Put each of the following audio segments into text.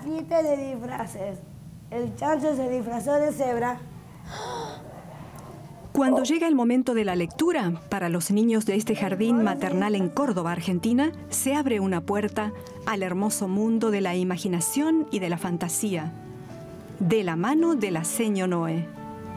fiesta de disfraces. El chancho se disfrazó de cebra. Cuando llega el momento de la lectura, para los niños de este jardín maternal en Córdoba, Argentina, se abre una puerta al hermoso mundo de la imaginación y de la fantasía, de la mano de la seño Noé.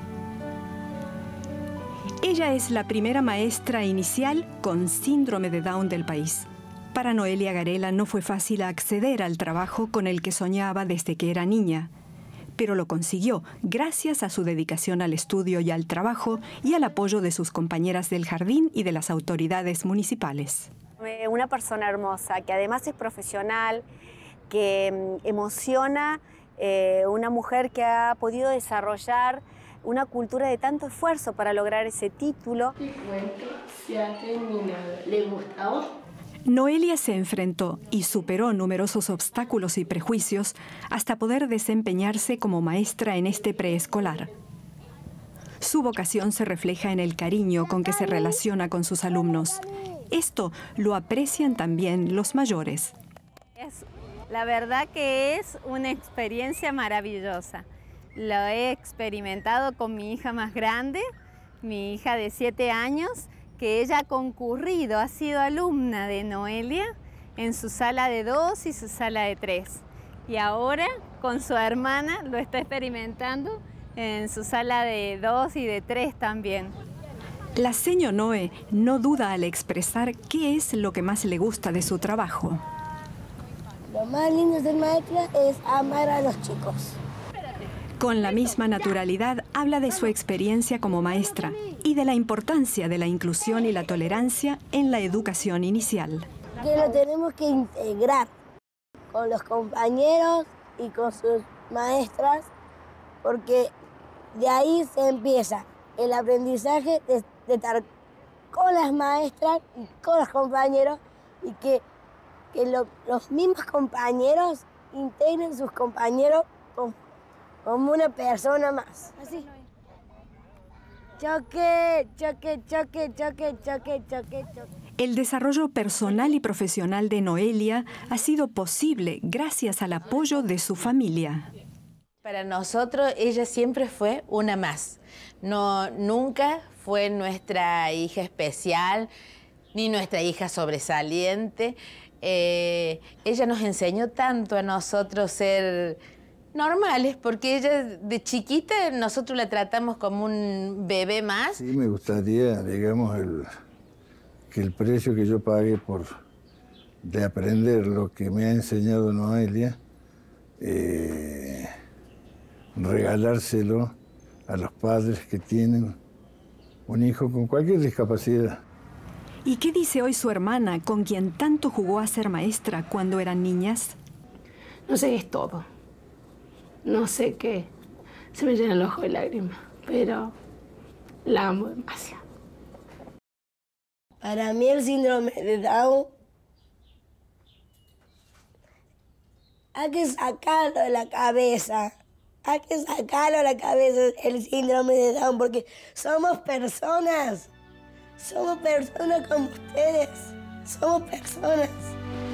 Ella es la primera maestra inicial con síndrome de Down del país. Para Noelia Garela no fue fácil acceder al trabajo con el que soñaba desde que era niña, pero lo consiguió gracias a su dedicación al estudio y al trabajo y al apoyo de sus compañeras del jardín y de las autoridades municipales. Una persona hermosa, que además es profesional, que emociona, una mujer que ha podido desarrollar una cultura de tanto esfuerzo para lograr ese título. El cuento se ha terminado. ¿Le gustó? Noelia se enfrentó y superó numerosos obstáculos y prejuicios hasta poder desempeñarse como maestra en este preescolar. Su vocación se refleja en el cariño con que se relaciona con sus alumnos. Esto lo aprecian también los mayores. La verdad que es una experiencia maravillosa. Lo he experimentado con mi hija más grande, mi hija de 7 años, que ella ha concurrido, ha sido alumna de Noelia en su sala de 2 y su sala de 3. Y ahora con su hermana lo está experimentando en su sala de 2 y de 3 también. La seño Noé no duda al expresar qué es lo que más le gusta de su trabajo. Lo más lindo de ser maestra es amar a los chicos. Con la misma naturalidad habla de su experiencia como maestra y de la importancia de la inclusión y la tolerancia en la educación inicial. Que lo tenemos que integrar con los compañeros y con sus maestras, porque de ahí se empieza el aprendizaje de estar con las maestras y con los compañeros, y que los mismos compañeros integren sus compañeros como una persona más. Así. Choque, choque, choque, choque, choque, choque, choque. El desarrollo personal y profesional de Noelia ha sido posible gracias al apoyo de su familia. Para nosotros ella siempre fue una más. Nunca fue nuestra hija especial ni nuestra hija sobresaliente. Ella nos enseñó tanto a nosotros ser normales, porque ella de chiquita nosotros la tratamos como un bebé más. Sí, me gustaría, digamos, que el precio que yo pagué de aprender lo que me ha enseñado Noelia, regalárselo a los padres que tienen un hijo con cualquier discapacidad. ¿Y qué dice hoy su hermana, con quien tanto jugó a ser maestra cuando eran niñas? No sé qué es todo. No sé qué. Se me llena el ojo de lágrimas, pero la amo demasiado. Para mí el síndrome de Down hay que sacarlo de la cabeza. Hay que sacarlo de la cabeza el síndrome de Down, porque somos personas. Somos personas como ustedes. Somos personas.